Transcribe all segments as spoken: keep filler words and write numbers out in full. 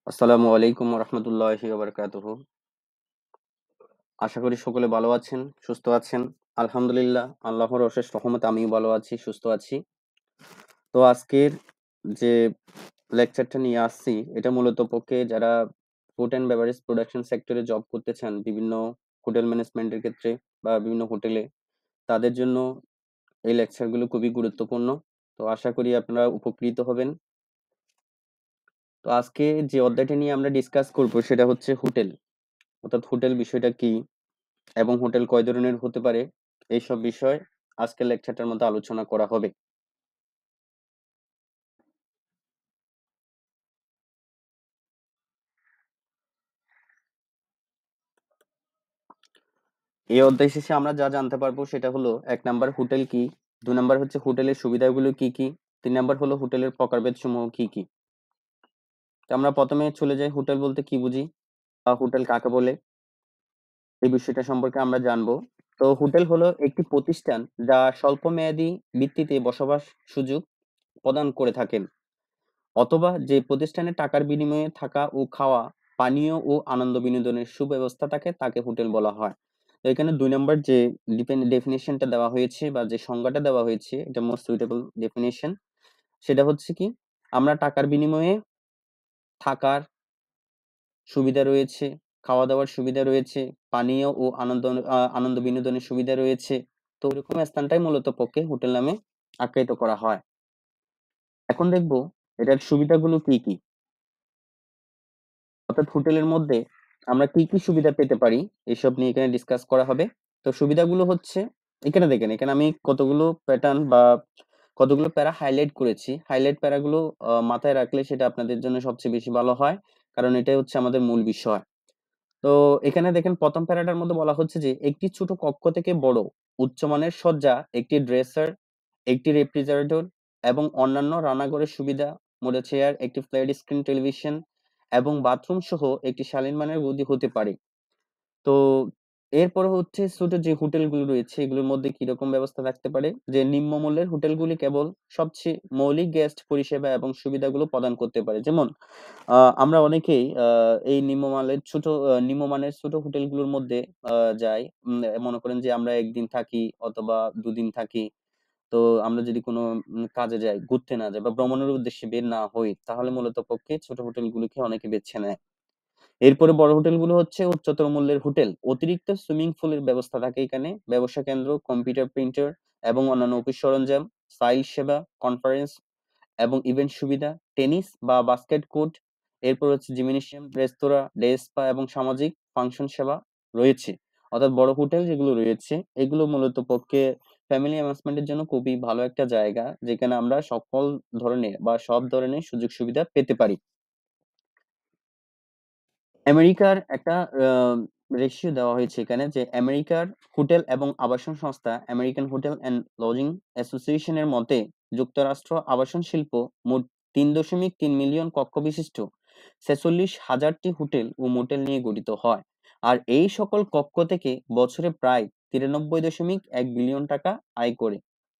আসসালামু আলাইকুম রহমতুল্লাহি ওয়াবারাকাতুহু। আশা করি সকলে ভালো আছেন, সুস্থ আছেন। আলহামদুলিল্লাহ, আল্লাহর অশেষ রহমতে আমিও ভালো আছি, সুস্থ আছি। তো আজকের যে লেকচারটা নিয়ে আসছি, এটা মূলত পক্ষে যারা ফুড অ্যান্ড বেভারেজ প্রোডাকশন সেক্টরে জব করতে চান, বিভিন্ন হোটেল ম্যানেজমেন্টের ক্ষেত্রে বা বিভিন্ন হোটেলে, তাদের জন্য এই লেকচারগুলো খুবই গুরুত্বপূর্ণ। তো আশা করি আপনারা উপকৃত হবেন। তো আজকে যে অধ্যায়টা নিয়ে আমরা ডিসকাস করব সেটা হচ্ছে হোটেল, অর্থাৎ হোটেল বিষয়টা কি এবং হোটেল কয় ধরনের হতে পারে, এইসব বিষয় আজকের লেকচারটার মধ্যে আলোচনা করা হবে। এই অধ্যায় শেষে আমরা যা জানতে পারবো সেটা হলো, এক নাম্বার হোটেল কি, দুই নাম্বার হচ্ছে হোটেলের সুবিধাগুলো কি কি, তিন নাম্বার হলো হোটেলের প্রকারভেদ সমূহ কি কি। তো আমরা প্রথমে চলে যাই, হোটেল বলতে কি বুঝি বা হোটেল কাকে বলে, এই বিষয়টা সম্পর্কে আমরা জানবো। তো হোটেল হলো একটি প্রতিষ্ঠান যা স্বল্প মেয়াদী ভিত্তিতে বসবাস সুযোগ প্রদান করে থাকেন, অথবা যে প্রতিষ্ঠানে টাকার বিনিময়ে থাকা ও খাওয়া, পানীয় ও আনন্দ বিনোদনের সুব্যবস্থা থাকে তাকে হোটেল বলা হয়। তো এখানে দুই নম্বর যে ডেফিনেশনটা দেওয়া হয়েছে বা যে সংজ্ঞাটা দেওয়া হয়েছে, এটা মোস্ট সুইটেবল ডেফিনেশন। সেটা হচ্ছে কি, আমরা টাকার বিনিময়ে থাকার সুবিধা রয়েছে, খাওয়া দাওয়ার সুবিধা রয়েছে, পানীয় ও আনন্দ আহ, আনন্দ বিনোদনের সুবিধা রয়েছে। তো ওইরকম স্থানটাই মূলত পক্ষে হোটেল নামে আখ্যায়িত করা হয়। এখন দেখবো এটার সুবিধাগুলো কি কি, অর্থাৎ হোটেলের মধ্যে আমরা কি কি সুবিধা পেতে পারি, এসব নিয়ে এখানে ডিসকাস করা হবে। তো সুবিধাগুলো হচ্ছে, এখানে দেখেন, এখানে আমি কতগুলো প্যাটার্ন বা কতগুলো প্যারা হাইলাইট করেছি। হাইলাইট প্যারাগুলো আহ, মাথায় রাখলে সেটা আপনাদের জন্য সবচেয়ে বেশি ভালো হয়, কারণ এটাই হচ্ছে আমাদের মূল বিষয়। তো এখানে দেখেন, প্রথম প্যারাটার মধ্যে বলা হচ্ছে যে একটি ছোট কক্ষ থেকে বড় উচ্চমানের সজ্জা, একটি ড্রেসার, একটি রেফ্রিজারেটর এবং অন্যান্য রান্নাঘরের সুবিধা, মোডা চেয়ার, একটি ফ্ল্যাট স্ক্রিন টেলিভিশন এবং বাথরুম সহ একটি শালীন মানের গদি হতে পারে। তো এরপরে হচ্ছে ছোট যে হোটেলগুলো রয়েছে এগুলোর মধ্যে কিরকম ব্যবস্থা থাকতে পারে, যে নিম্নমূল্যের হোটেলগুলি কেবল সবচেয়ে মৌলিক গেস্ট পরিষেবা এবং সুবিধাগুলো প্রদান করতে পারে। যেমন আহ, আমরা অনেকেই আহ, এই নিম্নমানের ছোট আহ, নিম্নমানের ছোট হোটেলগুলোর মধ্যে আহ, যাই। উম, মনে করেন যে আমরা একদিন থাকি অথবা দুদিন থাকি। তো আমরা যদি কোনো উম, কাজে যাই, ঘুরতে না যাই বা ভ্রমণের উদ্দেশ্যে বের না হই, তাহলে মূলত পক্ষে ছোট হোটেলগুলোকে অনেকে বেছে নেয়। এরপরে বড় হোটেলগুলো হচ্ছে উচ্চতর মূল্যের হোটেল, অতিরিক্ত সুইমিং পুলের ব্যবস্থা থাকে এখানে, ব্যবসা কেন্দ্র, কম্পিউটার, প্রিন্টার এবং অন্যান্য অফিস সরঞ্জাম, ফাইল সেবা, কনফারেন্স এবং ইভেন্ট সুবিধা, টেনিস বা বাস্কেট কোর্ট। এরপর হচ্ছে জিমনেশিয়াম, রেস্তোরাঁ, ডে স্পা এবং সামাজিক ফাংশন সেবা রয়েছে। অর্থাৎ বড় হোটেল যেগুলো রয়েছে এগুলো মূলত পক্ষে ফ্যামিলি অ্যামেজমেন্টের জন্য খুবই ভালো একটা জায়গা, যেখানে আমরা সকল ধরনের বা সব ধরনের সুযোগ সুবিধা পেতে পারি। আমেরিকার একটা রেশিও দেওয়া হয়েছে এখানে, যে আমেরিকার হোটেল এবং আবাসন সংস্থা আমেরিকান হোটেল অ্যান্ড লজিং অ্যাসোসিয়েশনের মতে, যুক্তরাষ্ট্র আবাসন শিল্প মোট তিন দশমিক তিন মিলিয়ন কক্ষ বিশিষ্ট ছেচল্লিশ হাজারটি হোটেল ও মোটেল নিয়ে গঠিত হয়। আর এই সকল কক্ষ থেকে বছরে প্রায় তিরানব্বই দশমিক এক বিলিয়ন টাকা আয় করে।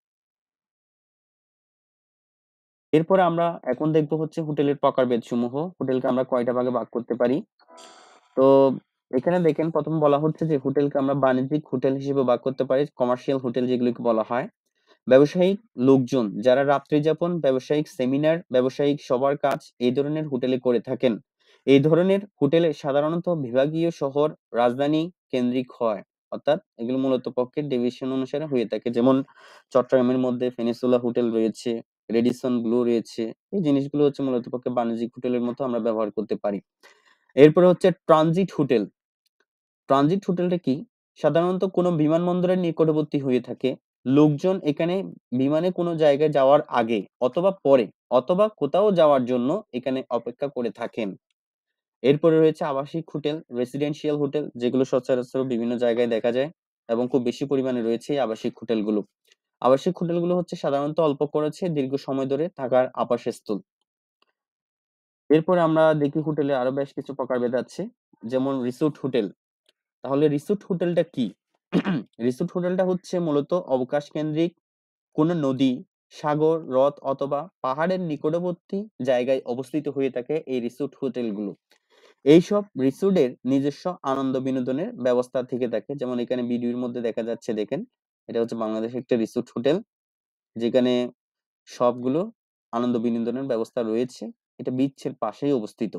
এরপরে আমরা এখন দেখবো হচ্ছে হোটেলের প্রকারভেদ সমূহ, হোটেলকে আমরা কয়টা ভাগে ভাগ করতে পারি। তো এখানে দেখেন, প্রথম বলা হচ্ছে যে হোটেলকে আমরা বাণিজ্যিক হোটেল হিসেবে ভাগ করতে পারি, কমার্শিয়াল হোটেল যেগুলোকে বলা হয়। ব্যবসায়িক লোকজন যারা রাত্রি যাপন, ব্যবসায়িক সেমিনার, ব্যবসায়িক সবার কাজ এই ধরনের হোটেলে করে থাকেন। এই ধরনের হোটেলে সাধারণত বিভাগীয় শহর, রাজধানী কেন্দ্রিক হয়, অর্থাৎ এগুলো মূলত পক্ষে ডিভিশন অনুসারে হয়ে থাকে। যেমন চট্টগ্রামের মধ্যে ফেনিসুলা হোটেল রয়েছে, রেডিসন ব্লু রয়েছে। এই জিনিসগুলো হচ্ছে মূলত পক্ষে বাণিজ্যিক হোটেলের মতো আমরা ব্যবহার করতে পারি। এরপরে হচ্ছে ট্রানজিট হোটেল। ট্রানজিট হোটেলটা কি, সাধারণত কোনো বিমানবন্দরের নিকটবর্তী হয়ে থাকে। লোকজন এখানে বিমানে কোনো জায়গায় যাওয়ার আগে অথবা পরে অথবা কোথাও যাওয়ার জন্য এখানে অপেক্ষা করে থাকেন। এরপরে রয়েছে আবাসিক হোটেল, রেসিডেন্সিয়াল হোটেল, যেগুলো সচরাচর বিভিন্ন জায়গায় দেখা যায় এবং খুব বেশি পরিমাণে রয়েছে এই আবাসিক হোটেলগুলো। আবাসিক হোটেলগুলো হচ্ছে সাধারণত অল্প খরচে দীর্ঘ সময় ধরে থাকার আবাসস্থল। এরপরে আমরা দেখি হোটেলে আরো বেশ কিছু প্রকারভেদ আছে, যেমন রিসোর্ট হোটেল। তাহলে রিসোর্ট হোটেলটা কি? রিসোর্ট হোটেলটা হচ্ছে মূলত অবকাশ কেন্দ্রিক, কোনো নদী সাগর, হ্রদ অথবা পাহাড়ের নিকটবর্তী জায়গায় অবস্থিত হয়ে থাকে এই রিসোর্ট হোটেলগুলো। এইসব রিসোর্টের নিজস্ব আনন্দ বিনোদনের ব্যবস্থা থেকে থাকে, যেমন এখানে ভিডিওর মধ্যে দেখা যাচ্ছে, দেখেন এটা হচ্ছে বাংলাদেশের একটা রিসোর্ট হোটেল, যেখানে সবগুলো আনন্দ বিনোদনের ব্যবস্থা রয়েছে। এটা বিচের পাশেই অবস্থিত।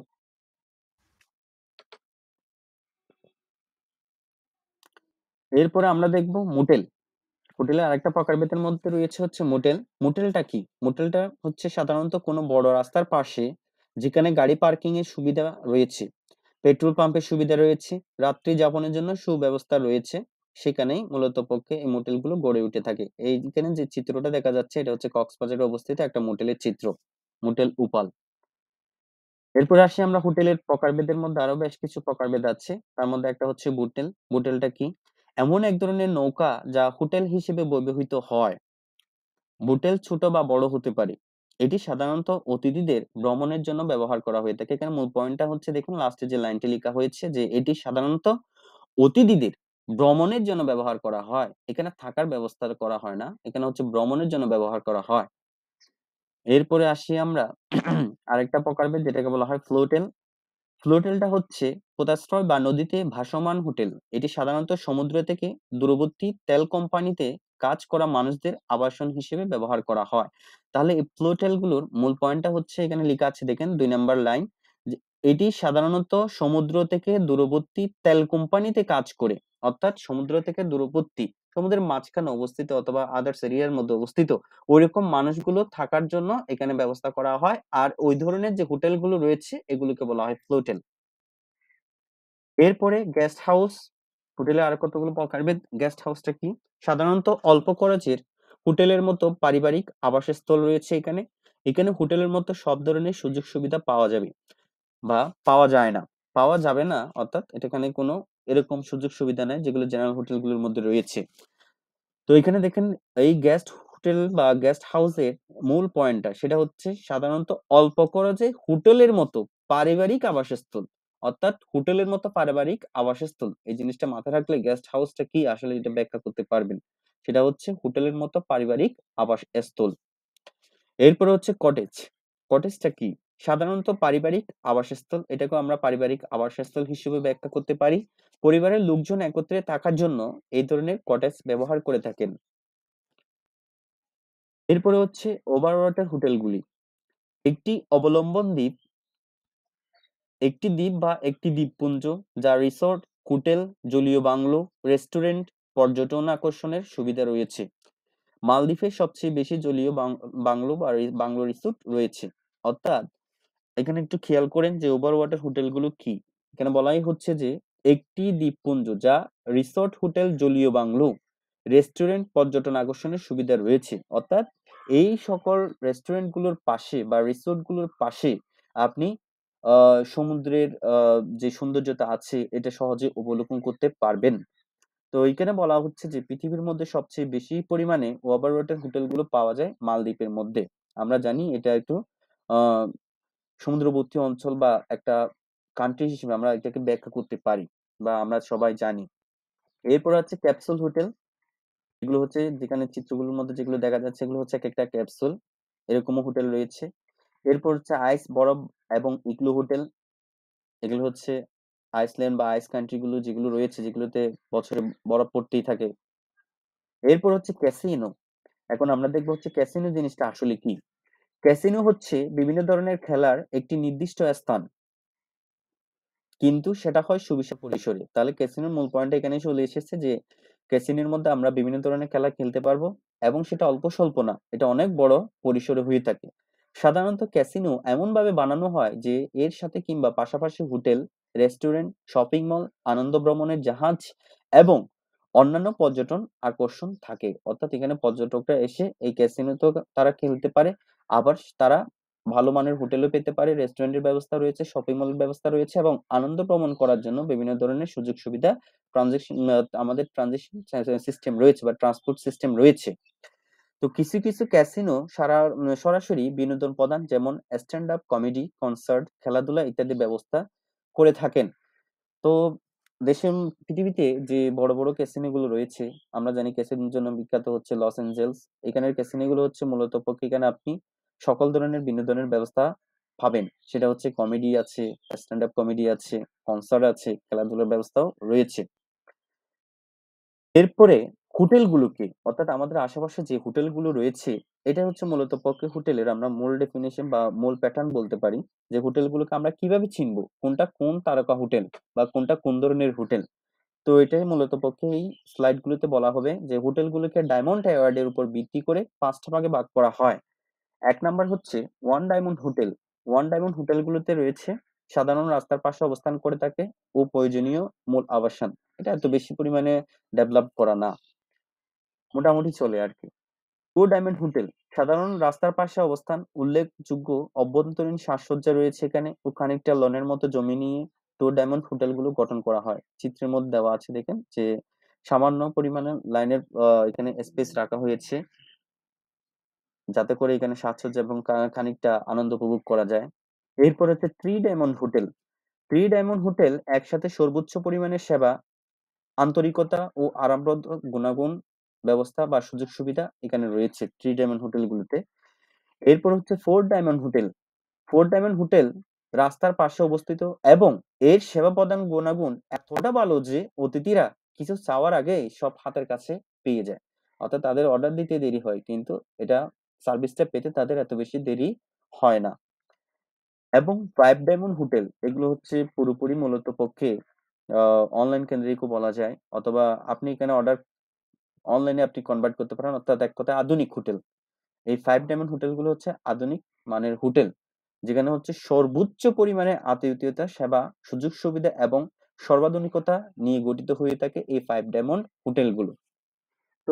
এরপরে আমরা দেখব মোটেল। হোটেলের আরেকটা প্রকারভেদের মধ্যে রয়েছে হচ্ছে মোটেল। মোটেলটা কি? মোটেলটা হচ্ছে সাধারণত কোনো বড় রাস্তার পাশে, যেখানে গাড়ি পার্কিং এর সুবিধা রয়েছে, পেট্রোল পাম্পের সুবিধা রয়েছে, রাত্রি যাপনের জন্য সুব্যবস্থা রয়েছে, সেখানেই মূলত পক্ষে এই মোটেলগুলো গড়ে উঠে থাকে। এইখানে যে চিত্রটা দেখা যাচ্ছে এটা হচ্ছে কক্সবাজারে অবস্থিত একটা মোটেলের চিত্র, মোটেল উপাল। এরপরে আসি আমরা হোটেলের প্রকারভেদের মধ্যে, আরো বেশ কিছু প্রকারভেদ আছে। তার মধ্যে একটা হচ্ছে বুটেল। বুটেলটা কি? এমন এক ধরনের নৌকা যা হোটেল হিসেবে ব্যবহৃত হয়। বুটেল ছোট বা বড় হতে পারে। এটি সাধারণত অতিথিদের ভ্রমণের জন্য ব্যবহার করা হয়ে থাকে। এখানে মূল পয়েন্টটা হচ্ছে, দেখুন লাস্টে যে লাইনটি লেখা হয়েছে যে এটি সাধারণত অতিথিদের ভ্রমণের জন্য ব্যবহার করা হয়। এখানে থাকার ব্যবস্থা করা হয় না, এখানে হচ্ছে ভ্রমণের জন্য ব্যবহার করা হয়। এরপরে আসি আমরা আরেকটা প্রকারভেদ, যেটাকে বলা হয় ফ্লোটেল। ফ্লোটেলটা হচ্ছে পোতাশ্রয় বা নদীতে ভাসমান হোটেল। এটি সাধারণত সমুদ্র থেকে দূরবর্তী তেল কোম্পানিতে কাজ করা মানুষদের আবাসন হিসেবে ব্যবহার করা হয়। তাহলে এই ফ্লোটেল গুলোর মূল পয়েন্টটা হচ্ছে, এখানে লেখা আছে দেখেন দুই নাম্বার লাইন, যে এটি সাধারণত সমুদ্র থেকে দূরবর্তী তেল কোম্পানিতে কাজ করে, অর্থাৎ সমুদ্র থেকে দূরবর্তী, সমুদ্রের মাঝখানে অবস্থিত অথবা আদার্স এরিয়ার মধ্যে অবস্থিত ওইরকম মানুষগুলো থাকার জন্য এখানে ব্যবস্থা করা হয়। আর ওই ধরনের যে হোটেলগুলো রয়েছে এগুলোকে বলা হয় ফ্লোটেল। এরপরে গেস্ট হাউস। হোটেলে আর কতগুলো প্রকারভেদ। গেস্ট হাউসটা কি? সাধারণত অল্প খরচের হোটেলের মতো পারিবারিক আবাসস্থল রয়েছে এখানে। এখানে হোটেলের মতো সব ধরনের সুযোগ সুবিধা পাওয়া যাবে বা পাওয়া যায় না, পাওয়া যাবে না, অর্থাৎ এখানে কোনো এরকম সুযোগ সুবিধা নেই যেগুলো জেনারেল হোটেলগুলোর মধ্যে রয়েছে। তো এখানে দেখেন, এই গেস্ট হোটেল বা গেস্ট হাউসের মূল পয়েন্টটা সেটা হচ্ছে সাধারণত অল্প খরচে হোটেলের মতো পারিবারিক আবাসস্থল, অর্থাৎ হোটেলের মতো পারিবারিক আবাসস্থল। এই জিনিসটা মাথায় রাখলে গেস্ট হাউসটা কি আসলে এটা ব্যাখ্যা করতে পারবেন। সেটা হচ্ছে হোটেলের মতো পারিবারিক আবাসস্থল। এরপরে হচ্ছে কটেজ। কটেজটা কি? সাধারণত পারিবারিক আবাসস্থল, এটাকে আমরা পারিবারিক আবাসস্থল হিসেবে ব্যাখ্যা করতে পারি। পরিবারের লোকজন একত্রে থাকার জন্য এই ধরনের কটেজ ব্যবহার করে থাকেন। এরপরে হচ্ছে ওভার ওয়াটার হোটেলগুলি। একটি অবলম্বন দ্বীপ, একটি দ্বীপ বা একটি দ্বীপপুঞ্জ যা রিসোর্ট, হোটেল, জলীয় বাংলো, রেস্টুরেন্ট, পর্যটন আকর্ষণের সুবিধা রয়েছে। মালদ্বীপে সবচেয়ে বেশি জলীয় বাংলো বা বাংলো রিসোর্ট রয়েছে। অর্থাৎ এখানে একটু খেয়াল করেন যে ওভার ওয়াটার হোটেলগুলো কি। এখানে বলাই হচ্ছে যে একটি দ্বীপপুঞ্জ যা রিসোর্ট, হোটেল, জলীয় বাংলো, রেস্টুরেন্ট, পর্যটন আকর্ষণের সুবিধা রয়েছে। অর্থাৎ এই সকল রেস্টুরেন্ট গুলোর পাশে বা রিসোর্ট গুলোর পাশে আপনি আহ সমুদ্রের আহ যে সৌন্দর্যতা আছে এটা সহজে অবলোকন করতে পারবেন। তো এখানে বলা হচ্ছে যে পৃথিবীর মধ্যে সবচেয়ে বেশি পরিমাণে ওভার ওয়াটার হোটেলগুলো পাওয়া যায় মালদ্বীপের মধ্যে। আমরা জানি এটা একটু আহ সমুদ্রবর্তী অঞ্চল বা একটা কান্ট্রি হিসেবে আমরা এটাকে ব্যাখ্যা করতে পারি বা আমরা সবাই জানি। এরপর হচ্ছে ক্যাপসুল হোটেল। এগুলো হচ্ছে যেখানে চিত্রগুলোর মধ্যে যেগুলো দেখা যাচ্ছে এগুলো হচ্ছে এক একটা ক্যাপসুল, এরকমও হোটেল রয়েছে। এরপর হচ্ছে আইস বরফ এবং ইগলু হোটেল। এগুলো হচ্ছে আইসল্যান্ড বা আইস কান্ট্রি গুলো যেগুলো রয়েছে, যেগুলোতে বছরে বরফ পড়তেই থাকে। এরপর হচ্ছে ক্যাসিনো। এখন আমরা দেখবো হচ্ছে ক্যাসিনো জিনিসটা আসলে কি। ক্যাসিনো হচ্ছে বিভিন্ন ধরনের খেলার একটি নির্দিষ্ট স্থান, কিন্তু সেটা হয় সুবিশাল পরিসরে। তাহলে ক্যাসিনোর মূল পয়েন্ট এখানেই চলে এসেছে যে ক্যাসিনোর মধ্যে আমরা বিভিন্ন ধরনের খেলা খেলতে পারবো এবং সেটা অল্প স্বল্প না, এটা অনেক বড় পরিসরে হয়ে থাকে। সাধারণত ক্যাসিনো এমন ভাবে বানানো হয় যে এর সাথে কিংবা পাশাপাশি হোটেল, রেস্টুরেন্ট, শপিং মল, আনন্দ ভ্রমণের জাহাজ এবং অন্যান্য পর্যটন আকর্ষণ থাকে। অর্থাৎ এখানে পর্যটকরা এসে এই ক্যাসিনোতে তারা খেলতে পারে, আবার তারা ভালো মানের হোটেলও পেতে পারে, রেস্টুরেন্টের ব্যবস্থা রয়েছে, শপিং মলের ব্যবস্থা রয়েছে এবং আনন্দ ভ্রমণ করার জন্য বিভিন্ন ধরনের সুযোগ সুবিধা, ট্রানজেকশন, আমাদের ট্রানজেকশন সিস্টেম রয়েছে বা ট্রান্সপোর্ট সিস্টেম রয়েছে। তো কিছু কিছু ক্যাসিনো সারা সরাসরি বিনোদন প্রদান, যেমন স্ট্যান্ড আপ কমেডি, কনসার্ট, খেলাধুলা ইত্যাদি ব্যবস্থা করে থাকেন। তো দেশে পৃথিবীতে যে বড় বড় ক্যাসিনোগুলো রয়েছে, আমরা জানি ক্যাসিনোর জন্য বিখ্যাত হচ্ছে লস এঞ্জেলস। এখানের ক্যাসিনোগুলো হচ্ছে মূলত পক্ষে এখানে আপনি সকল ধরনের বিনোদনের ব্যবস্থা পাবেন। সেটা হচ্ছে কমেডি আছে, স্ট্যান্ড আপ কমেডি আছে, কনসার্ট আছে, খেলাধুলার ব্যবস্থাও রয়েছে। এরপরে হোটেলগুলোকে, অর্থাৎ আমাদের আশেপাশে যে হোটেলগুলো রয়েছে, এটা হচ্ছে মূলত পক্ষে হোটেলের আমরা মূল ডেফিনিশন বা মূল প্যাটার্ন বলতে পারি যে হোটেলগুলোকে আমরা কিভাবে চিনবো, কোনটা কোন তারকা হোটেল বা কোনটা কোন ধরনের হোটেল। তো এটাই মূলত পক্ষে এই স্লাইড গুলোতে বলা হবে যে হোটেলগুলোকে ডায়মন্ড অ্যাওয়ার্ডের উপর ভিত্তি করে পাঁচটা ভাগে ভাগ করা হয়। এক নাম্বার হচ্ছে one diamond hotel. One diamond হোটেলগুলোতে রয়েছে সাধারণ রাস্তার পাশে অবস্থান করে থাকে ও প্রয়োজনীয় মূল আবাসন। এটা এত বেশি পরিমাণে ডেভেলপ করা না, মোটামুটি চলে আর কি। টু ডায়মন্ড হোটেল সাধারণ রাস্তার পাশে অবস্থান, উল্লেখযোগ্য অভ্যন্তরীণ সাজসজ্জা রয়েছে এখানে ও খানিকটা লনের মতো জমি নিয়ে টু ডায়মন্ড হোটেলগুলো গঠন করা হয়। চিত্রের মধ্যে দেওয়া আছে দেখেন যে সামান্য পরিমাণে লাইনের এখানে স্পেস রাখা হয়েছে যাতে করে এখানে সাজসজ্জা এবং কা- খানিকটা আনন্দ উপভোগ করা যায়। এরপর হচ্ছে three diamond hotel. Three diamond hotel একসাথে সর্বোচ্চ পরিমাণের সেবা, আন্তরিকতা ও আরামপ্রদ গুণাগুণ ব্যবস্থা বা সুযোগ সুবিধা এখানে রয়েছে থ্রি ডায়মন্ড হোটেলগুলোতে। এরপর হচ্ছে four diamond hotel. Four diamond hotel রাস্তার পাশে অবস্থিত এবং এর সেবা প্রদান গুণাগুণ এতটা ভালো যে অতিথিরা কিছু চাওয়ার আগে সব হাতের কাছে পেয়ে যায়। অর্থাৎ তাদের অর্ডার দিতে দেরি হয় কিন্তু এটা সার্ভিসটা পেতে তাদের এত বেশি দেরি হয় না। এবং ফাইভ ডায়মন্ড হোটেল এগুলো হচ্ছে পুরোপুরি মূলত পক্ষে অনলাইন কেন্দ্রিকও বলা যায়, অথবা আপনি এখানে অর্ডার অনলাইনে আপনি কনভার্ট করতে পারেন, অর্থাৎ এক কথায় আধুনিক হোটেল। এই ফাইভ ডায়মন্ড হোটেলগুলো হচ্ছে আধুনিক মানের হোটেল, যেখানে হচ্ছে সর্বোচ্চ পরিমাণে আতিথেয়তা সেবা, সুযোগ সুবিধা এবং সর্বাধুনিকতা নিয়ে গঠিত হয়ে থাকে এই ফাইভ ডায়মন্ড হোটেলগুলো। তো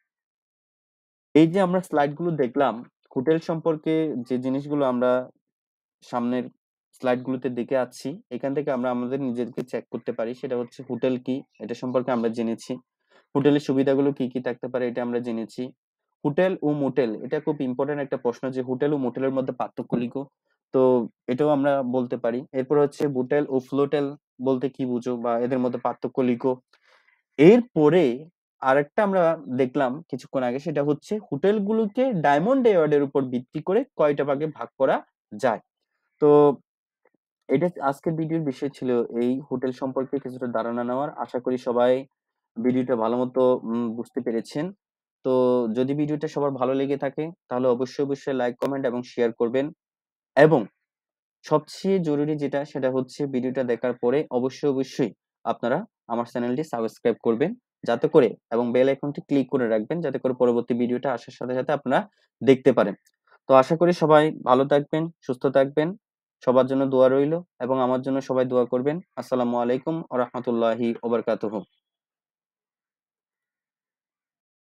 এই যে আমরা স্লাইড গুলো দেখলাম হোটেল সম্পর্কে, যে জিনিসগুলো আমরা সামনের স্লাইড গুলোতে দেখে আছি, এখান থেকে আমরা আমাদের নিজেদেরকে চেক করতে পারি। সেটা হচ্ছে হোটেল কি, এটা সম্পর্কে আমরা জেনেছি। হোটেলের সুবিধাগুলো কি কি থাকতে পারে এটা আমরা জেনেছি। হোটেল ও মোটেল, এটা খুব ইম্পর্টেন্ট একটা প্রশ্ন যে হোটেল ও মোটেলের মধ্যে পার্থক্য লিখো। তো এটাও আমরা বলতে পারি। এরপর হচ্ছে হোটেল ও ফ্লোটেল বলতে কি বুঝো বা এদের মধ্যে পার্থক্য লিখো। এরপরে আরেকটা আমরা দেখলাম কিছুক্ষণ আগে, সেটা হচ্ছে হোটেলগুলোকে ডায়মন্ড অ্যাওয়ার্ডের উপর ভিত্তি করে কয়টা ভাগে ভাগ করা যায়। তো এটা আজকের ভিডিওর বিষয় ছিল এই হোটেল সম্পর্কে কিছুটা ধারণা নেওয়ার। আশা করি সবাই ভিডিওটা ভালো মতো উম, বুঝতে পেরেছেন। তো যদি ভিডিওটা সবার ভালো লেগে থাকে তাহলে অবশ্যই অবশ্যই লাইক কমেন্ট এবং শেয়ার করবেন। এবং সবচেয়ে জরুরি যেটা সেটা হচ্ছে ভিডিওটা দেখার পরে অবশ্যই অবশ্যই আপনারা আমার চ্যানেলটি সাবস্ক্রাইব করবেন যাতে করে, এবং বেল আইকনটি ক্লিক করে রাখবেন যাতে করে পরবর্তী ভিডিওটা আসার সাথে সাথে আপনারা দেখতে পারেন। তো আশা করি সবাই ভালো থাকবেন, সুস্থ থাকবেন। সবার জন্য দোয়া রইল এবং আমার জন্য সবাই দোয়া করবেন। আসসালামু আলাইকুম ওয়া রাহমাতুল্লাহি ওয়া বারাকাতুহু।